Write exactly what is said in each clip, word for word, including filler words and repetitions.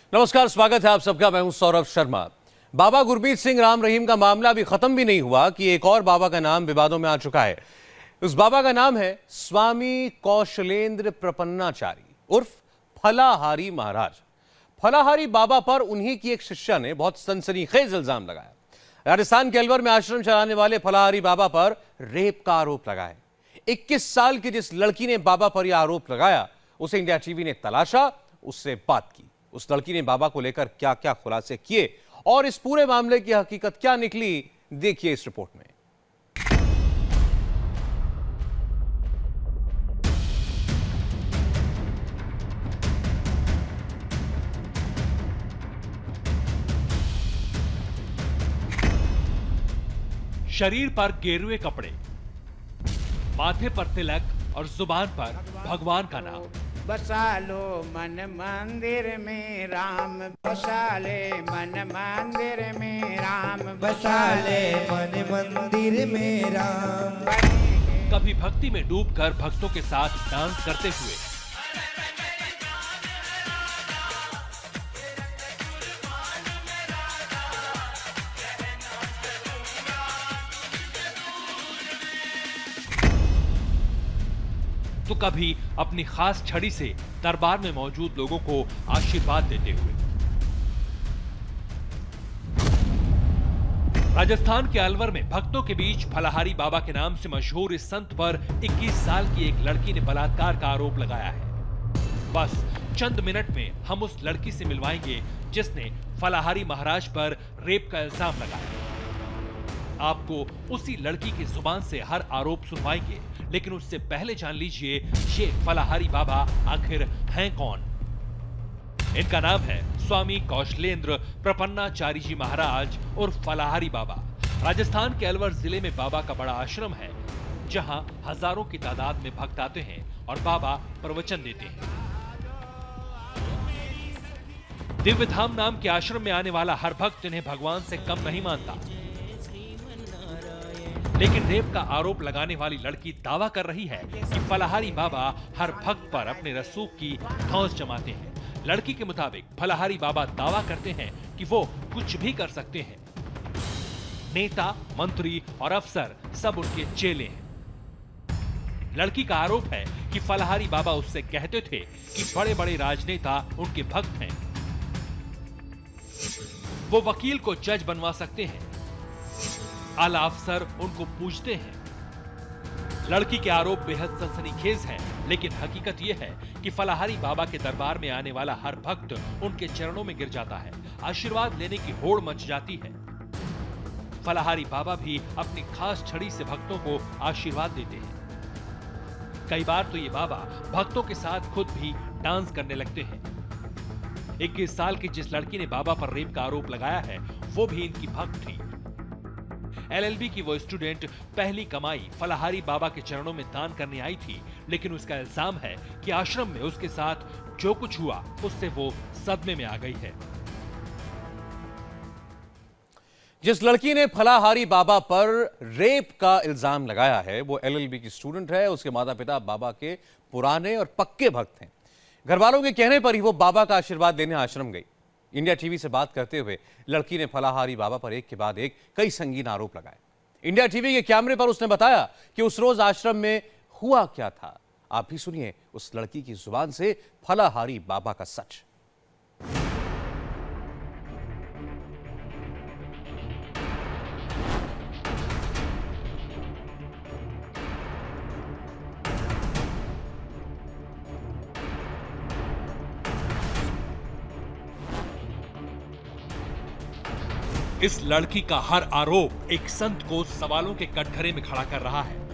नमस्कार, स्वागत है आप सबका। मैं हूं सौरभ शर्मा। बाबा गुरमीत सिंह राम रहीम का मामला अभी खत्म भी नहीं हुआ कि एक और बाबा का नाम विवादों में आ चुका है। उस बाबा का नाम है स्वामी कौशलेंद्र प्रपन्नाचारी उर्फ फलाहारी महाराज। फलाहारी बाबा पर उन्हीं की एक शिष्या ने बहुत सनसनीखेज इल्जाम लगाया। राजस्थान के अलवर में आश्रम चलाने वाले फलाहारी बाबा पर रेप का आरोप लगा है। इक्कीस साल की जिस लड़की ने बाबा पर यह आरोप लगाया, उसे इंडिया टीवी ने तलाशा, उससे बात की। उस लड़की ने बाबा को लेकर क्या क्या खुलासे किए और इस पूरे मामले की हकीकत क्या निकली, देखिए इस रिपोर्ट में। शरीर पर गेरुए कपड़े, माथे पर तिलक और जुबान पर भगवान का नाम। बसा लो मन मंदिर में राम, बसा ले मन मंदिर में राम, बसा ले मन मंदिर में राम। कभी भक्ति में डूबकर भक्तों के साथ डांस करते हुए, तो कभी अपनी खास छड़ी से दरबार में मौजूद लोगों को आशीर्वाद देते हुए। राजस्थान के अलवर में भक्तों के बीच फलाहारी बाबा के नाम से मशहूर इस संत पर इक्कीस साल की एक लड़की ने बलात्कार का आरोप लगाया है। बस चंद मिनट में हम उस लड़की से मिलवाएंगे जिसने फलाहारी महाराज पर रेप का इल्जाम लगाया। आपको उसी लड़की की जुबान से हर आरोप सुनवाएंगे, लेकिन उससे पहले जान लीजिए ये फलाहारी बाबा आखिर हैं कौन। इनका नाम है स्वामी कौशलेंद्र प्रपन्नाचारी जी महाराज और फलाहारी बाबा। राजस्थान के अलवर जिले में बाबा का बड़ा आश्रम है, जहां हजारों की तादाद में भक्त आते हैं और बाबा प्रवचन देते हैं। दिव्य धाम नाम के आश्रम में आने वाला हर भक्त इन्हें भगवान से कम नहीं मानता, लेकिन रेप का आरोप लगाने वाली लड़की दावा कर रही है कि फलाहारी बाबा हर भक्त पर अपने रसूख की धौंस जमाते हैं। लड़की के मुताबिक फलाहारी बाबा दावा करते हैं कि वो कुछ भी कर सकते हैं। नेता, मंत्री और अफसर सब उनके चेले हैं। लड़की का आरोप है कि फलाहारी बाबा उससे कहते थे कि बड़े बड़े राजनेता उनके भक्त हैं, वो वकील को जज बनवा सकते हैं, आला अफसर उनको पूछते हैं। लड़की के आरोप बेहद सनसनीखेज हैं, लेकिन हकीकत यह है कि फलाहारी बाबा के दरबार में आने वाला हर भक्त उनके चरणों में गिर जाता है। आशीर्वाद लेने की होड़ मच जाती है। फलाहारी बाबा भी अपनी खास छड़ी से भक्तों को आशीर्वाद देते हैं। कई बार तो ये बाबा भक्तों के साथ खुद भी डांस करने लगते हैं। इक्कीस साल की जिस लड़की ने बाबा पर रेप का आरोप लगाया है, वो भी इनकी भक्त थी। एल एल बी की वो स्टूडेंट पहली कमाई फलाहारी बाबा के चरणों में दान करने आई थी, लेकिन उसका इल्जाम है कि आश्रम में उसके साथ जो कुछ हुआ उससे वो सदमे में आ गई है। जिस लड़की ने फलाहारी बाबा पर रेप का इल्जाम लगाया है, वो एल एल बी की स्टूडेंट है। उसके माता पिता बाबा के पुराने और पक्के भक्त हैं। घर वालों के कहने पर ही वो बाबा का आशीर्वाद लेने आश्रम गई। इंडिया टीवी से बात करते हुए लड़की ने फलाहारी बाबा पर एक के बाद एक कई संगीन आरोप लगाए। इंडिया टीवी के कैमरे पर उसने बताया कि उस रोज आश्रम में हुआ क्या था। आप भी सुनिए उस लड़की की जुबान से फलाहारी बाबा का सच। इस लड़की का हर आरोप एक संत को सवालों के कटघरे में खड़ा कर रहा है।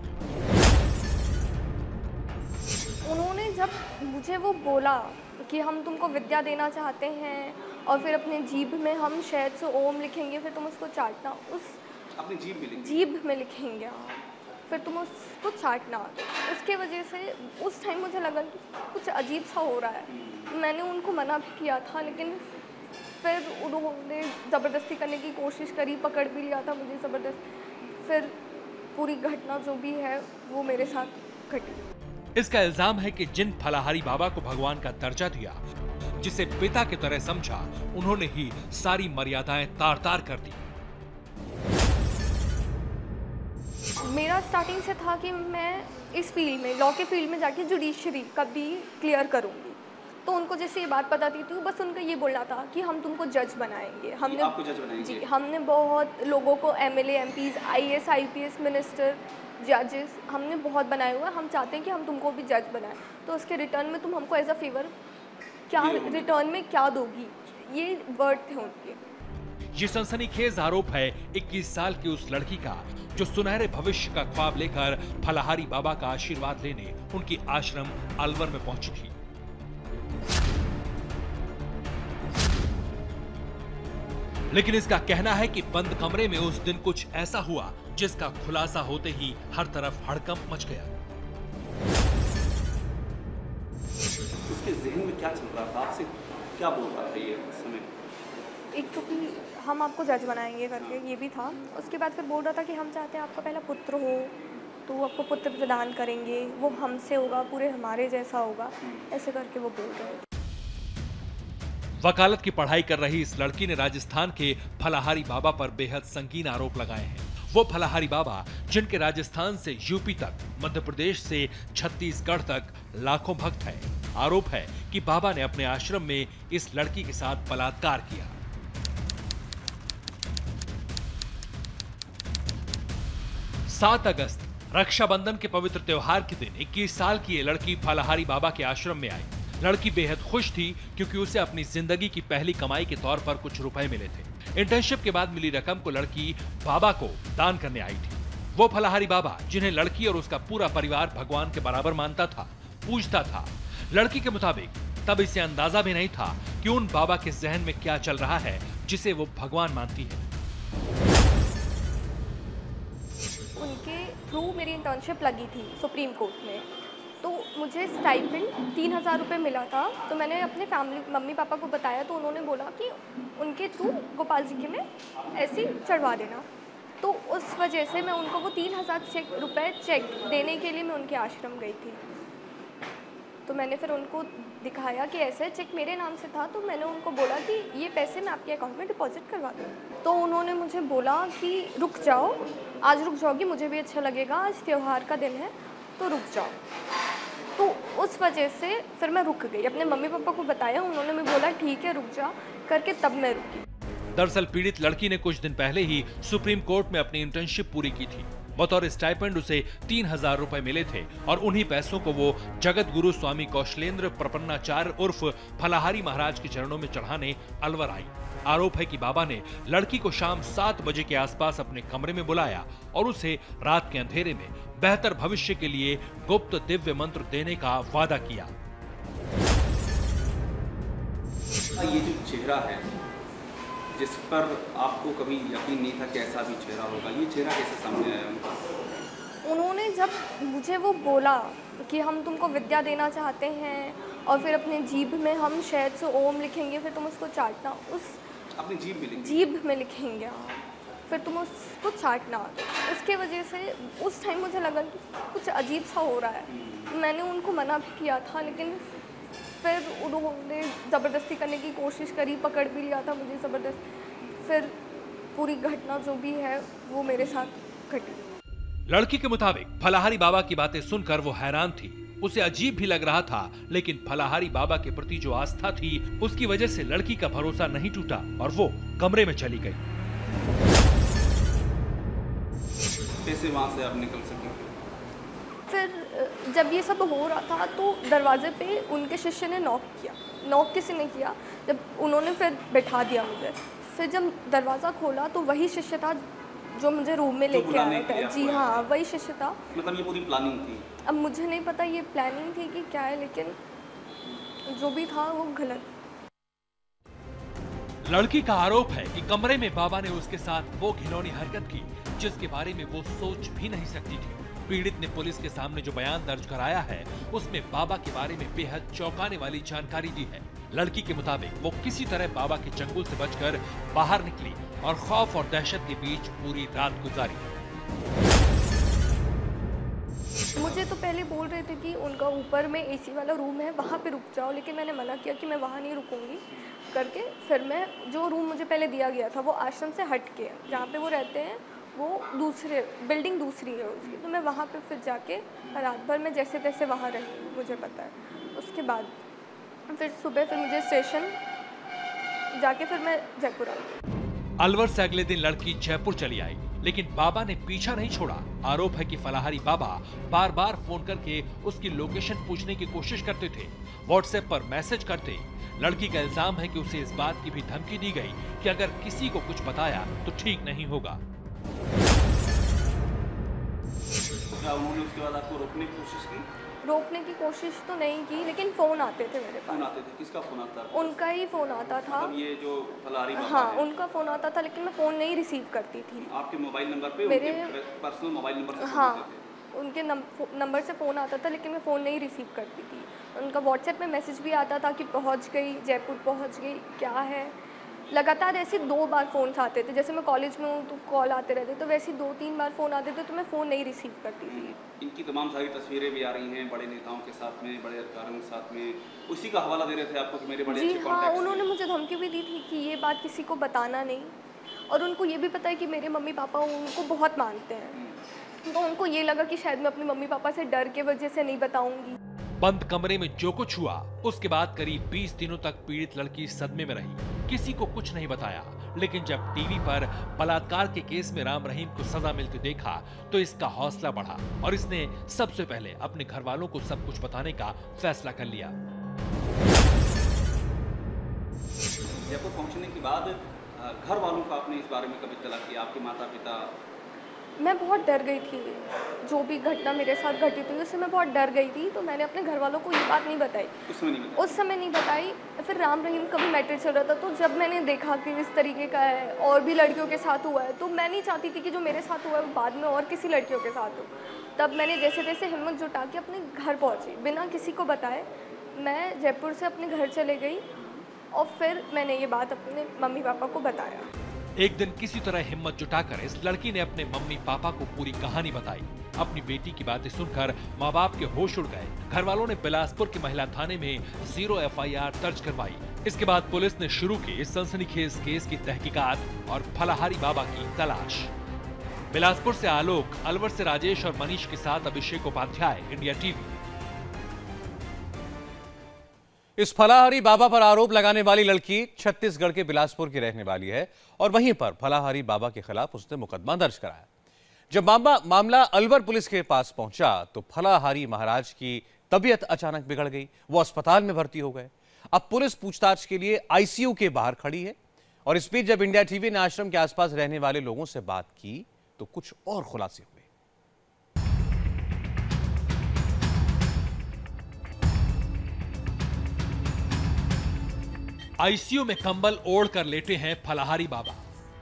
उन्होंने जब मुझे वो बोला कि हम तुमको विद्या देना चाहते हैं और फिर अपने जीभ में हम शायद से ओम लिखेंगे, फिर तुम उसको चाटना, उस अपनी जीभ में जीभ में लिखेंगे, फिर तुम उसको चाटना। उसके वजह से उस टाइम मुझे लगा कि कुछ अजीब सा हो रहा है। मैंने उनको मना भी किया था, लेकिन फिर उन्होंने ज़बरदस्ती करने की कोशिश करी, पकड़ भी लिया था मुझे ज़बरदस्त। फिर पूरी घटना जो भी है वो मेरे साथ घटी। इसका इल्जाम है कि जिन फलाहारी बाबा को भगवान का दर्जा दिया, जिसे पिता की तरह समझा, उन्होंने ही सारी मर्यादाएं तार तार कर दी। मेरा स्टार्टिंग से था कि मैं इस फील्ड में, लॉ के फील्ड में जाके जुडिशरी का भी क्लियर करूंगी। तो उनको जैसे ये बात पता थी तो बस उनका ये बोलना था कि हम तुमको जज बनाएंगे। हमने आपको जज बनाएंगे? जी, हमने बहुत लोगों को MLA, MPs, IAS, IPS, minister, जजेस हमने बहुत बनाए हुए हैं। हम चाहते हैं कि हम तुमको भी जज बनाएं। तो उसके रिटर्न में तुम हमको एज अ फेवर क्या रिटर्न में क्या दोगी, ये वर्ड थे उनके। ये सनसनीखेज आरोप है इक्कीस साल की उस लड़की का जो सुनहरे भविष्य का ख्वाब लेकर फलाहारी बाबा का आशीर्वाद लेने उनकी आश्रम अलवर में पहुंची थी। लेकिन इसका कहना है कि बंद कमरे में उस दिन कुछ ऐसा हुआ जिसका खुलासा होते ही हर तरफ हड़कंप मच गया। उसके जहन में क्या चल रहा था, आपसे क्या बोल रहा था ये उस समय? एक तो कि हम आपको जज बनाएंगे करके ये भी था। उसके बाद फिर बोल रहा था कि हम चाहते हैं आपका पहला पुत्र हो, तो वो आपको पुत्र प्रदान करेंगे, वो हमसे होगा, पूरे हमारे जैसा होगा, ऐसे करके वो बोल रहे थे। वकालत की पढ़ाई कर रही इस लड़की ने राजस्थान के फलाहारी बाबा पर बेहद संगीन आरोप लगाए हैं। वो फलाहारी बाबा जिनके राजस्थान से यूपी तक, मध्य प्रदेश से छत्तीसगढ़ तक लाखों भक्त हैं। आरोप है कि बाबा ने अपने आश्रम में इस लड़की के साथ बलात्कार किया। सात अगस्त रक्षाबंधन के पवित्र त्योहार के दिन इक्कीस साल की ये लड़की फलाहारी बाबा के आश्रम में आई। लड़की बेहद खुश थी क्योंकि उसे अपनी जिंदगी की पहली कमाई के तौर पर कुछ रुपए मिले थे। इंटर्नशिप के बाद मिली रकम को लड़की बाबा को दान करने आई थी। वो फलाहारी बाबा जिन्हें लड़की और उसका पूरा परिवार भगवान के बराबर मानता था, पूजता था। लड़की के मुताबिक तब इसे अंदाजा भी नहीं था कि उन बाबा के जहन में क्या चल रहा है जिसे वो भगवान मानती है। उनके थ्रू मेरी इंटर्नशिप लगी थी सुप्रीम कोर्ट में, तो मुझे स्टाइपेंड तीन हज़ार रुपये मिला था। तो मैंने अपने फैमिली मम्मी पापा को बताया तो उन्होंने बोला कि उनके थ्रू गोपाल जी के में ऐसे चढ़वा देना। तो उस वजह से मैं उनको वो तीन हज़ार चेक रुपये चेक देने के लिए मैं उनके आश्रम गई थी। तो मैंने फिर उनको दिखाया कि ऐसे चेक मेरे नाम से था। तो मैंने उनको बोला कि ये पैसे मैं आपके अकाउंट में डिपॉजिट करवा दूँ। तो उन्होंने मुझे बोला कि रुक जाओ, आज रुक जाओगी, मुझे भी अच्छा लगेगा, आज त्योहार का दिन है तो रुक जाओ। तो उस वजह से फिर मैं रुक गई। अपने मम्मी पापा को बताया, उन्होंने भी बोला ठीक है रुक जा करके, तब मैं रुकी। दरअसल पीड़ित लड़की ने कुछ दिन पहले ही सुप्रीम कोर्ट में अपनी इंटर्नशिप पूरी की थी। बतौर स्टाइपेंड उसे तीन हजार रुपए मिले थे और उन्हीं पैसों को वो जगत गुरु स्वामी कौशलेंद्र प्रपन्नाचार्य उर्फ फलाहारी महाराज के चरणों में चढ़ाने अलवर आई। आरोप है कि बाबा ने लड़की को शाम सात बजे के आसपास अपने कमरे में बुलाया और उसे रात के अंधेरे में बेहतर भविष्य के लिए गुप्त दिव्य मंत्र देने का वादा किया। ये जो चेहरा है जिस पर आपको कभी यकीन नहीं था कि ऐसा भी चेहरा होगा, ये चेहरा कैसे सामने आया उनका? उन्होंने जब मुझे वो बोला कि हम तुमको विद्या देना चाहते हैं और फिर अपने जीभ में हम शायद से ओम लिखेंगे, फिर तुम उसको चाटना, उस अपनी जीभ में लिखेंगे? जीभ में लिखेंगे हाँ, फिर तुम उसको चाटना। उसके वजह से उस टाइम मुझे लगा कि कुछ अजीब सा हो रहा है। मैंने उनको मना भी किया था, लेकिन फिर उन्होंने ज़बरदस्ती करने की कोशिश करी, पकड़ भी लिया था मुझे ज़बरदस्त। फिर पूरी घटना जो भी है वो मेरे साथ घटी। लड़की के मुताबिक फलाहारी बाबा की बातें सुनकर वो हैरान थी। उसे अजीब भी लग रहा था, लेकिन फलाहारी बाबा के प्रति जो आस्था थी उसकी वजह से लड़की का भरोसा नहीं टूटा और वो कमरे में चली गई। कैसे वहां से आप निकल सके? फिर जब ये सब हो रहा था तो दरवाजे पे उनके शिष्य ने नॉक किया। नॉक किसी ने किया, जब उन्होंने फिर बैठा दिया मुझे। फिर जब दरवाज़ा खोला तो वही शिष्य था जो मुझे रूम में लेके आया था। जी हाँ, वही शिष्य था। मतलब ये पूरी प्लानिंग थी? अब मुझे नहीं पता ये प्लानिंग थी कि क्या है, लेकिन जो भी था वो गलत। लड़की का आरोप है कि कमरे में बाबा ने उसके साथ वो घिनौनी हरकत की जिसके बारे में वो सोच भी नहीं सकती थी। पीड़ित ने पुलिस के सामने जो बयान दर्ज कराया है उसमें बाबा के बारे में बेहद चौंकाने वाली जानकारी दी है। लड़की के मुताबिक वो किसी तरह बाबा के चंगुल से बचकर बाहर निकली और खौफ और दहशत के बीच पूरी रात गुजारी। मुझे तो पहले बोल रहे थे कि उनका ऊपर में एसी वाला रूम है, वहाँ पे रुक जाओ, लेकिन मैंने मना किया कि मैं वहाँ नहीं रुकूंगी करके। फिर मैं जो रूम मुझे पहले दिया गया था वो आश्रम से हट के, जहाँ पे वो रहते हैं वो दूसरे बिल्डिंग दूसरी है उसकी, तो मैं वहाँ पे फिर जाके रात भर मैं जैसे तैसे वहाँ रही, मुझे पता है। उसके बाद फिर सुबह फिर मुझे स्टेशन जाके फिर मैं जयपुर आ गई। अलवर से अगले दिन लड़की जयपुर चली आई, लेकिन बाबा ने पीछा नहीं छोड़ा। आरोप है कि फलाहारी बाबा बार बार फोन करके उसकी लोकेशन पूछने की कोशिश करते थे, व्हाट्सएप पर मैसेज करते। लड़की का इल्जाम है कि उसे इस बात की भी धमकी दी गई कि अगर किसी को कुछ बताया तो ठीक नहीं होगा। क्या उन्होंने उसके बाद आपको रोकने की कोशिश की? रोकने की कोशिश तो नहीं की, लेकिन फ़ोन आते थे मेरे पास। फोन आते थे? किसका फोन आता था? उनका ही फ़ोन आता था। मतलब ये जो फलाहारी बाबा हाँ, है, उनका फ़ोन आता था, लेकिन मैं फ़ोन नहीं रिसीव करती थी। आपके मोबाइल नंबर पे, मेरे उनके पर्सनल मोबाइल नंबर से हाँ, फोन आते थे? उनके नंबर से फ़ोन आता था, लेकिन मैं फ़ोन नहीं रिसीव करती थी। उनका व्हाट्सएप में मैसेज भी आता था कि पहुंच गई, जयपुर पहुंच गई, क्या है। लगातार ऐसे दो बार फ़ोन्स आते थे, जैसे मैं कॉलेज में हूँ तो कॉल आते रहते, तो वैसे दो तीन बार फ़ोन आते थे, तो मैं फ़ोन नहीं रिसीव करती थी। इनकी तमाम सारी तस्वीरें भी आ रही हैं बड़े नेताओं के साथ में, बड़े अधिकारियों के साथ में, उसी का हवाला दे रहे थे आपको कि मेरे बड़े जी अच्छे हाँ, कॉन्टैक्ट्स हैं। उन्होंने मुझे धमकी भी दी थी कि ये बात किसी को बताना नहीं, और उनको ये भी पता है कि मेरे मम्मी पापा उनको बहुत मानते हैं, तो उनको ये लगा कि शायद मैं अपने मम्मी पापा से डर के वजह से नहीं बताऊंगी। बंद कमरे में जो कुछ हुआ, उसके बाद करीब बीस दिनों तक पीड़ित लड़की सदमे में रही, किसी को कुछ नहीं बताया। लेकिन जब टीवी पर बलात्कार के केस में राम रहीम को सजा मिलते देखा तो इसका हौसला बढ़ा और इसने सबसे पहले अपने घर वालों को सब कुछ बताने का फैसला कर लिया। जयपुर पहुंचने के बाद घर वालों को आपने इस बारे में कभी इत्तला किया? आपके माता पिता? मैं बहुत डर गई थी, जो भी घटना मेरे साथ घटित हुई उससे मैं बहुत डर गई थी, तो मैंने अपने घर वालों को ये बात नहीं बताई। उस समय नहीं बताई? उस समय नहीं बताई। फिर राम रहीम का भी मैटर चल रहा था, तो जब मैंने देखा कि इस तरीके का है और भी लड़कियों के साथ हुआ है, तो मैं नहीं चाहती थी कि जो मेरे साथ हुआ है वो बाद में और किसी लड़कियों के साथ हो। तब मैंने जैसे तैसे हिम्मत जुटा के अपने घर पहुँची, बिना किसी को बताए मैं जयपुर से अपने घर चले गई, और फिर मैंने ये बात अपने मम्मी पापा को बताया। एक दिन किसी तरह हिम्मत जुटाकर इस लड़की ने अपने मम्मी पापा को पूरी कहानी बताई। अपनी बेटी की बातें सुनकर माँ बाप के होश उड़ गए। घर वालों ने बिलासपुर के महिला थाने में जीरो एफ आई आर दर्ज करवाई। इसके बाद पुलिस ने शुरू की इस सनसनीखेज केस की तहकीकात और फलाहारी बाबा की तलाश। बिलासपुर से आलोक, अलवर से राजेश और मनीष के साथ अभिषेक उपाध्याय, इंडिया टीवी। इस फलाहारी बाबा पर आरोप लगाने वाली लड़की छत्तीसगढ़ के बिलासपुर की रहने वाली है और वहीं पर फलाहारी बाबा के खिलाफ उसने मुकदमा दर्ज कराया। जब मामला मामला अलवर पुलिस के पास पहुंचा तो फलाहारी महाराज की तबीयत अचानक बिगड़ गई। वो अस्पताल में भर्ती हो गए। अब पुलिस पूछताछ के लिए आई सी यू के बाहर खड़ी है। और इस बीच जब इंडिया टीवी ने आश्रम के आसपास रहने वाले लोगों से बात की तो कुछ और खुलासे हुए। आई सी यू में कंबल ओढ़ कर लेटे हैं फलाहारी बाबा।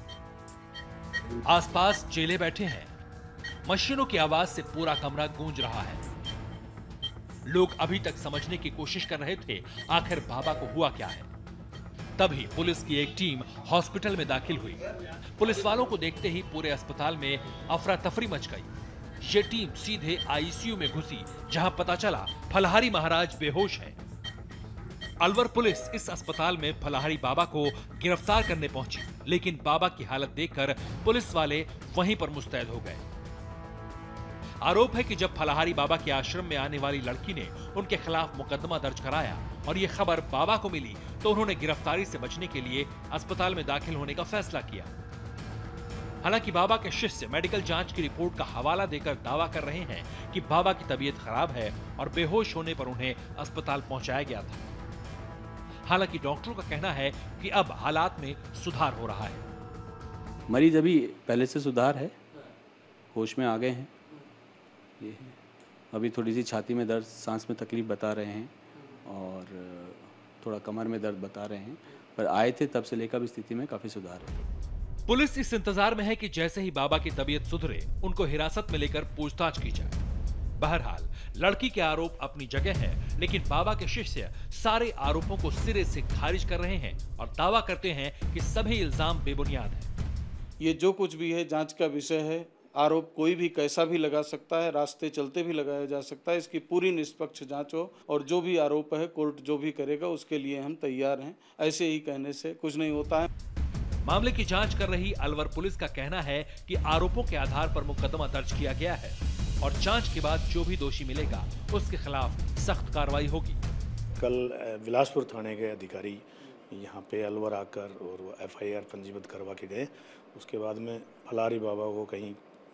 आसपास चेले बैठे हैं। मशीनों की आवाज से पूरा कमरा गूंज रहा है। लोग अभी तक समझने की कोशिश कर रहे थे आखिर बाबा को हुआ क्या है। तभी पुलिस की एक टीम हॉस्पिटल में दाखिल हुई। पुलिस वालों को देखते ही पूरे अस्पताल में अफरा तफरी मच गई। ये टीम सीधे आई सी यू में घुसी, जहां पता चला फलाहारी महाराज बेहोश है। अलवर पुलिस इस अस्पताल में फलाहारी बाबा को गिरफ्तार करने पहुंची, लेकिन बाबा की हालत देखकर पुलिस वाले वहीं पर मुस्तैद हो गए। आरोप है कि जब फलाहारी बाबा के आश्रम में आने वाली लड़की ने उनके खिलाफ मुकदमा दर्ज कराया और ये खबर बाबा को मिली तो उन्होंने गिरफ्तारी से बचने के लिए अस्पताल में दाखिल होने का फैसला किया। हालांकि बाबा के शिष्य मेडिकल जांच की रिपोर्ट का हवाला देकर दावा कर रहे हैं कि बाबा की तबीयत खराब है और बेहोश होने पर उन्हें अस्पताल पहुंचाया गया था। हालांकि डॉक्टरों का कहना है कि अब हालात में सुधार हो रहा है। मरीज अभी पहले से सुधार है, होश में आ गए हैं। ये अभी थोड़ी सी छाती में दर्द, सांस में तकलीफ बता रहे हैं और थोड़ा कमर में दर्द बता रहे हैं, पर आए थे तब से लेकर स्थिति में काफी सुधार है। पुलिस इस इंतजार में है कि जैसे ही बाबा की तबीयत सुधरे उनको हिरासत में लेकर पूछताछ की जाए। बहरहाल लड़की के आरोप अपनी जगह है, लेकिन बाबा के शिष्य सारे आरोपों को सिरे से खारिज कर रहे हैं और दावा करते हैं कि सभी इल्जाम बेबुनियाद हैं। ये जो कुछ भी है जांच का विषय है, आरोप कोई भी कैसा भी लगा सकता है, रास्ते चलते भी लगाया जा सकता है। इसकी पूरी निष्पक्ष जांच हो और जो भी आरोप है कोर्ट जो भी करेगा उसके लिए हम तैयार हैं। ऐसे ही कहने से कुछ नहीं होता है। मामले की जांच कर रही अलवर पुलिस का कहना है कि आरोपों के आधार पर मुकदमा दर्ज किया गया है और जांच के बाद जो भी दोषी मिलेगा उसके खिलाफ सख्त कार्रवाई होगी। कल बिलासपुर थाने के अधिकारी यहाँ पे अलवर आकर और वो एफ आई आर पंजीबद्ध करवा के गए। उसके बाद में फलाहारी बाबा को कहीं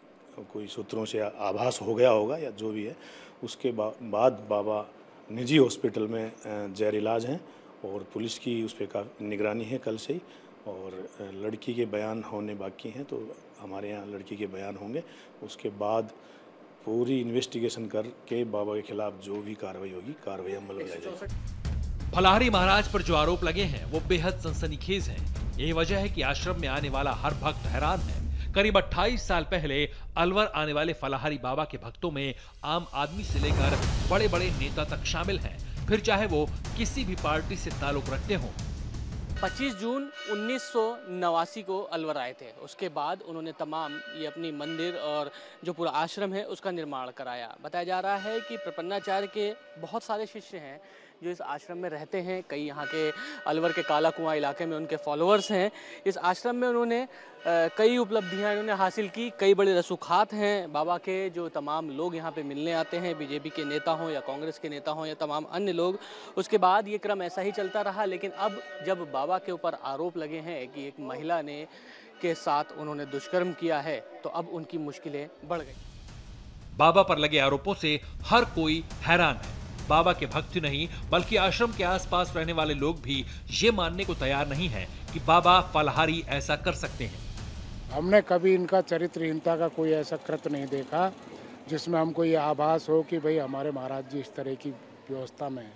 कोई सूत्रों से आभास हो गया होगा या जो भी है, उसके बा, बाद बाबा निजी हॉस्पिटल में जैर इलाज हैं और पुलिस की उस पर का निगरानी है कल से ही। और लड़की के बयान होने बाकी हैं, तो हमारे यहाँ लड़की के बयान होंगे। उसके बाद पूरी इन्वेस्टिगेशन करके बाबा के खिलाफ जो भी कार्रवाई होगी कार्रवाई अमल में लाई जाएगी। फलाहारी महाराज पर जो आरोप लगे हैं वो बेहद सनसनीखेज हैं। यही वजह है कि आश्रम में आने वाला हर भक्त हैरान है। करीब अट्ठाईस साल पहले अलवर आने वाले फलाहारी बाबा के भक्तों में आम आदमी से लेकर बड़े बड़े नेता तक शामिल हैं, फिर चाहे वो किसी भी पार्टी से ताल्लुक रखते हों। पच्चीस जून उन्नीस सौ नवासी को अलवर आए थे। उसके बाद उन्होंने तमाम ये अपनी मंदिर और जो पूरा आश्रम है उसका निर्माण कराया। बताया जा रहा है कि प्रपन्नाचार्य के बहुत सारे शिष्य हैं जो इस आश्रम में रहते हैं। कई यहाँ के अलवर के काला कुआं इलाके में उनके फॉलोअर्स हैं। इस आश्रम में उन्होंने कई उपलब्धियां इन्होंने हासिल की। कई बड़े रसूखात हैं बाबा के, जो तमाम लोग यहाँ पे मिलने आते हैं, बीजेपी के नेता हों या कांग्रेस के नेता हों या तमाम अन्य लोग। उसके बाद ये क्रम ऐसा ही चलता रहा, लेकिन अब जब बाबा के ऊपर आरोप लगे हैं कि एक महिला ने के साथ उन्होंने दुष्कर्म किया है, तो अब उनकी मुश्किलें बढ़ गई। बाबा पर लगे आरोपों से हर कोई हैरान है। बाबा के भक्त नहीं बल्कि आश्रम के आसपास रहने वाले लोग भी ये मानने को तैयार नहीं है कि बाबा फलाहारी ऐसा कर सकते हैं। हमने कभी इनका चरित्रहीनता का कोई ऐसा कृत्य नहीं देखा जिसमें हमको ये आभास हो कि भाई हमारे महाराज जी इस तरह की व्यवस्था में है।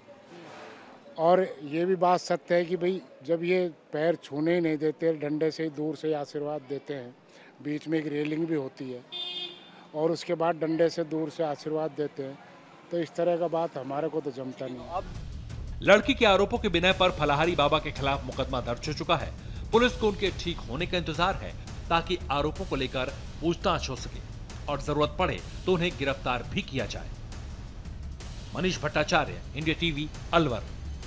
और ये भी बात सत्य है कि भाई जब ये पैर छूने ही नहीं देते, डंडे से ही दूर से आशीर्वाद देते हैं, बीच में एक रेलिंग भी होती है और उसके बाद डंडे से दूर से आशीर्वाद देते हैं, तो इस तरह का बात हमारे को तो जमता नहीं। अब लड़की के आरोपों के बिना पर फलाहारी बाबा के खिलाफ मुकदमा दर्ज हो चुका है। पुलिस को उनके ठीक होने का इंतजार है ताकि आरोपों को लेकर पूछताछ हो सके और जरूरत पड़े तो उन्हें गिरफ्तार भी किया जाए। Manish Bhattacharya, India TV, Alwar.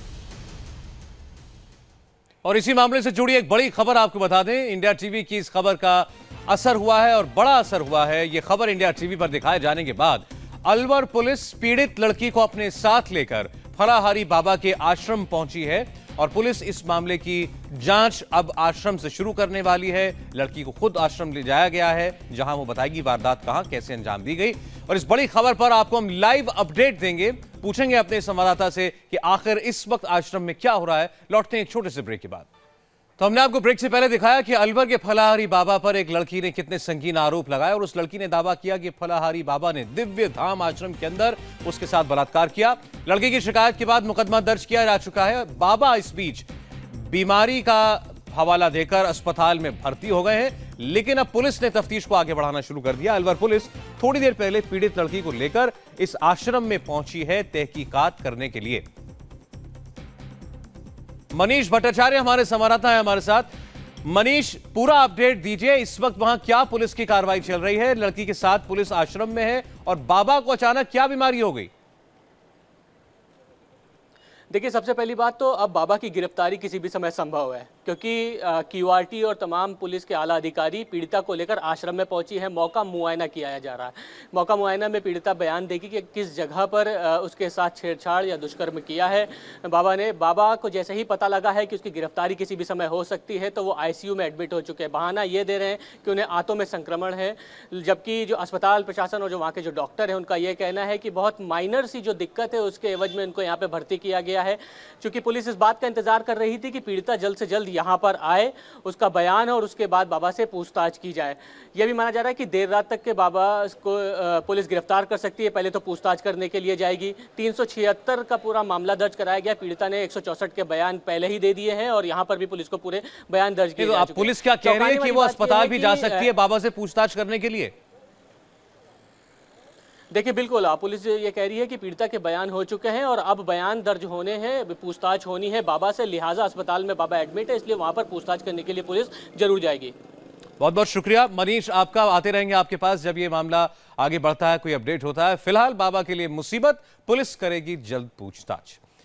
और इसी मामले से जुड़ी एक बड़ी खबर आपको बता दें, इंडिया टीवी की इस खबर का असर हुआ है और बड़ा असर हुआ है। यह खबर इंडिया टीवी पर दिखाए जाने के बाद अलवर पुलिस पीड़ित लड़की को अपने साथ लेकर फलाहारी बाबा के आश्रम पहुंची है और पुलिस इस मामले की जांच अब आश्रम से शुरू करने वाली है। लड़की को खुद आश्रम ले जाया गया है जहां वो बताएगी वारदात कहां कैसे अंजाम दी गई। और इस बड़ी खबर पर आपको हम लाइव अपडेट देंगे, पूछेंगे अपने संवाददाता से कि आखिर इस वक्त आश्रम में क्या हो रहा है। लौटते हैं एक छोटे से ब्रेक के बाद। तो हमने आपको ब्रेक से पहले दिखाया कि अलवर के फलाहारी बाबा पर एक लड़की ने कितने संगीन आरोप लगाए और उस लड़की ने दावा किया कि फलाहारी बाबा ने दिव्य धाम आश्रम के अंदर उसके साथ बलात्कार किया। लड़की की शिकायत के बाद मुकदमा दर्ज किया जा चुका है। बाबा इस बीच बीमारी का हवाला देकर अस्पताल में भर्ती हो गए हैं, लेकिन अब पुलिस ने तफ्तीश को आगे बढ़ाना शुरू कर दिया। अलवर पुलिस थोड़ी देर पहले पीड़ित लड़की को लेकर इस आश्रम में पहुंची है तहकीकात करने के लिए। मनीष भट्टाचार्य हमारे संवाददाता हैं हमारे साथ। मनीष, पूरा अपडेट दीजिए, इस वक्त वहां क्या पुलिस की कार्रवाई चल रही है? लड़की के साथ पुलिस आश्रम में है और बाबा को अचानक क्या बीमारी हो गई? देखिए, सबसे पहली बात तो अब बाबा की गिरफ्तारी किसी भी समय संभव है, क्योंकि क्यूआरटी और तमाम पुलिस के आला अधिकारी पीड़िता को लेकर आश्रम में पहुंची है। मौका मुआयना किया जा रहा है। मौका मुआयना में पीड़िता बयान देगी कि किस जगह पर उसके साथ छेड़छाड़ या दुष्कर्म किया है बाबा ने। बाबा को जैसे ही पता लगा है कि उसकी गिरफ्तारी किसी भी समय हो सकती है, तो वो आईसीयू में एडमिट हो चुके हैं। बहाना ये दे रहे हैं कि उन्हें आंतों में संक्रमण है, जबकि जो अस्पताल प्रशासन और जो वहाँ के जो डॉक्टर हैं उनका ये कहना है कि बहुत माइनर सी जो दिक्कत है उसके एवज में उनको यहाँ पे भर्ती किया गया है। चूंकि पुलिस इस बात का इंतजार कर रही थी कि पीड़िता जल्द से जल्द यहाँ पर आए, उसका बयान और उसके बाद बाबा से पूछताछ की जाए। यह भी माना जा रहा है कि देर रात तक के बाबा को पुलिस गिरफ्तार कर सकती है। पहले तो पूछताछ करने के लिए जाएगी। तीन सौ छिहत्तर का पूरा मामला दर्ज कराया गया। पीड़िता ने एक सौ चौसठ के बयान पहले ही दे दिए हैं और यहाँ पर भी पुलिस को पूरे बयान दर्ज किए जा चुके हैं। पुलिस क्या कह रही है कि वो अस्पताल भी जा सकती है बाबा से पूछताछ करने के लिए? देखिए, बिल्कुल पुलिस ये कह रही है कि पीड़िता के बयान हो चुके हैं और अब बयान दर्ज होने हैं, पूछताछ होनी है बाबा से। लिहाजा अस्पताल में बाबा एडमिट है, इसलिए वहां पर पूछताछ करने के लिए पुलिस जरूर जाएगी। बहुत बहुत शुक्रिया मनीष, आपका। आते रहेंगे आपके पास जब ये मामला आगे बढ़ता है, कोई अपडेट होता है। फिलहाल बाबा के लिए मुसीबत, पुलिस करेगी जल्द पूछताछ।